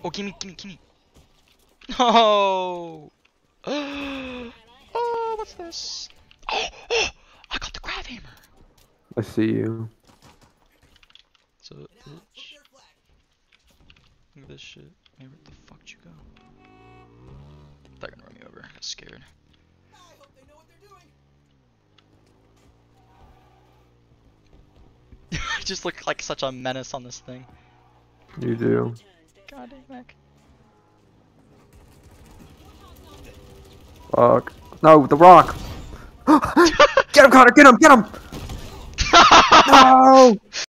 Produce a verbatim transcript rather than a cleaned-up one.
Oh, gimme, gimme, gimme. Oh. Oh, what's this? Oh, oh, I got the grab hammer. I see you. So, bitch. Look at this shit. Hey, where the fuck did you go? They're gonna run me over. I got scared. I hope they know what they're doing. I just look like such a menace on this thing. You do. God damn it. Fuck. No, the rock! Get him, Connor! Get him! Get him! No!